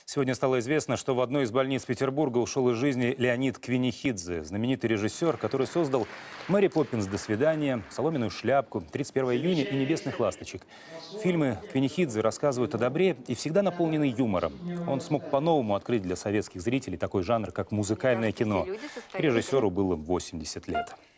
Сегодня стало известно, что в одной из больниц Петербурга ушел из жизни Леонид Квинихидзе, знаменитый режиссер, который создал «Мэри Поппинс. До свидания», «Соломенную шляпку», «31 июня» и «Небесных ласточек». Фильмы Квинихидзе рассказывают о добре и всегда наполнены юмором. Он смог по-новому открыть для советских зрителей такой жанр, как музыкальное кино. Режиссеру было 80 лет.